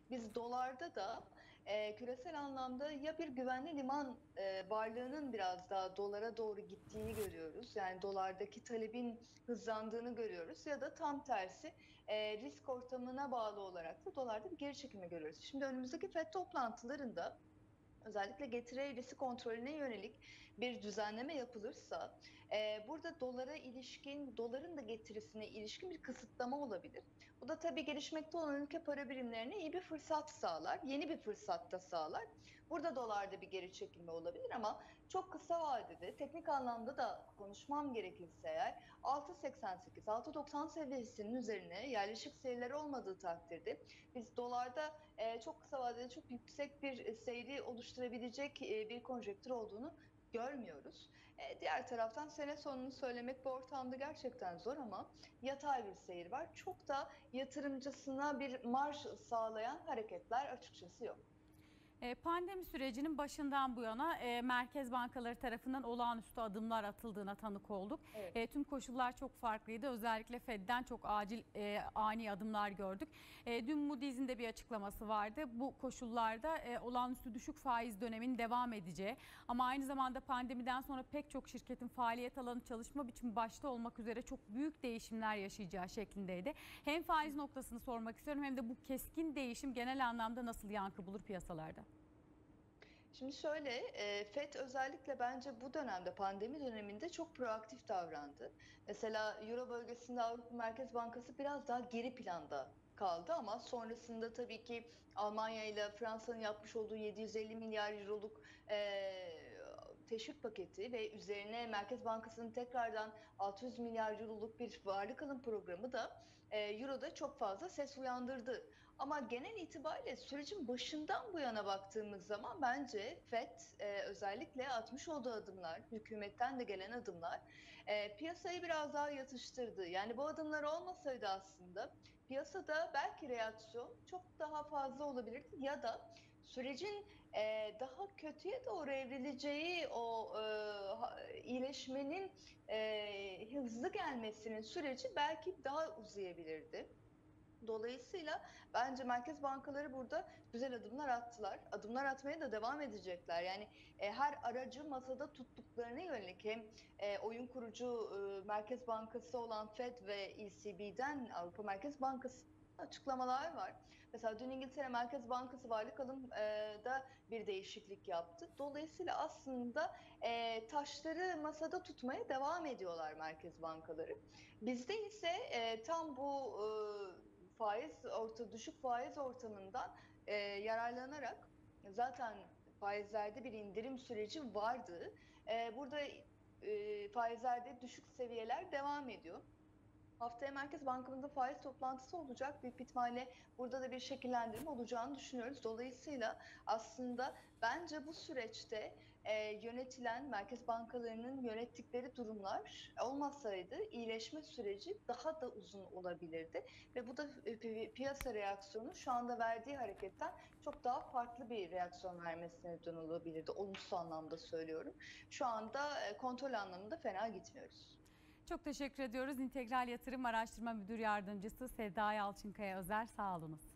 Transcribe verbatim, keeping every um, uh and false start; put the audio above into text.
biz dolarda da e, küresel anlamda ya bir güvenli liman e, varlığının biraz daha dolara doğru gittiğini görüyoruz. Yani dolardaki talebin hızlandığını görüyoruz ya da tam tersi e, risk ortamına bağlı olarak da dolarda bir geri çekilme görüyoruz. Şimdi önümüzdeki FED toplantılarında özellikle getiri eğrisi kontrolüne yönelik bir düzenleme yapılırsa e, burada dolara ilişkin, doların da getirisine ilişkin bir kısıtlama olabilir. Bu da tabii gelişmekte olan ülke para birimlerine iyi bir fırsat sağlar, yeni bir fırsat da sağlar. Burada dolarda bir geri çekilme olabilir ama çok kısa vadede teknik anlamda da konuşmam gerekirse eğer altı seksen sekiz altı doksan seviyesinin üzerine yerleşik seviyeler olmadığı takdirde biz dolarda e, çok kısa vadede çok yüksek bir e, seyri oluşturabilecek e, bir konjektür olduğunu görmüyoruz. E, diğer taraftan sene sonunu söylemek bu ortamda gerçekten zor ama yatay bir seyir var. Çok da yatırımcısına bir marj sağlayan hareketler açıkçası yok. E, Pandemi sürecinin başından bu yana e, merkez bankaları tarafından olağanüstü adımlar atıldığına tanık olduk. Evet. E, tüm koşullar çok farklıydı. Özellikle Fed'den çok acil e, ani adımlar gördük. E, dün Moody's'in de bir açıklaması vardı. Bu koşullarda e, olağanüstü düşük faiz döneminin devam edeceği ama aynı zamanda pandemiden sonra pek çok şirketin faaliyet alanı, çalışma biçimi başta olmak üzere çok büyük değişimler yaşayacağı şeklindeydi. Hem faiz noktasını sormak istiyorum hem de bu keskin değişim genel anlamda nasıl yankı bulur piyasalarda? Şimdi şöyle, e, FED özellikle bence bu dönemde, pandemi döneminde çok proaktif davrandı. Mesela Euro bölgesinde Avrupa Merkez Bankası biraz daha geri planda kaldı ama sonrasında tabii ki Almanya ile Fransa'nın yapmış olduğu yedi yüz elli milyar euroluk e, teşvik paketi ve üzerine Merkez Bankası'nın tekrardan altı yüz milyar euroluk bir varlık alım programı da e, Euro'da çok fazla ses uyandırdı. Ama genel itibariyle sürecin başından bu yana baktığımız zaman bence FED e, özellikle atmış olduğu adımlar, hükümetten de gelen adımlar e, piyasayı biraz daha yatıştırdı. Yani bu adımlar olmasaydı aslında piyasada belki reaksiyon çok daha fazla olabilirdi ya da sürecin e, daha kötüye doğru evrileceği o e, iyileşmenin e, hızlı gelmesinin süreci belki daha uzayabilirdi. Dolayısıyla bence merkez bankaları burada güzel adımlar attılar. Adımlar atmaya da devam edecekler. Yani e, her aracı masada tuttuklarına yönelik hem e, oyun kurucu e, Merkez Bankası olan FED ve E C B'den Avrupa Merkez Bankası açıklamalar var. Mesela dün İngiltere Merkez Bankası varlık alımda bir değişiklik yaptı. Dolayısıyla aslında e, taşları masada tutmaya devam ediyorlar merkez bankaları. Bizde ise e, tam bu e, faiz orta düşük faiz ortamından e, yararlanarak zaten faizlerde bir indirim süreci vardı. E, burada e, faizlerde düşük seviyeler devam ediyor. Haftaya Merkez Bankamızda faiz toplantısı olacak. Büyük bir ihtimalle burada da bir şekillendirme olacağını düşünüyoruz. Dolayısıyla aslında bence bu süreçte e, yönetilen merkez bankalarının yönettikleri durumlar olmasaydı iyileşme süreci daha da uzun olabilirdi. Ve bu da e, piyasa reaksiyonu şu anda verdiği hareketten çok daha farklı bir reaksiyon vermesine neden olabilirdi. Olumsuz anlamda söylüyorum. Şu anda e, kontrol anlamında fena gitmiyoruz. Çok teşekkür ediyoruz. İntegral Yatırım Araştırma Müdür Yardımcısı Sevda Yalçınkaya Özer, sağ olunuz.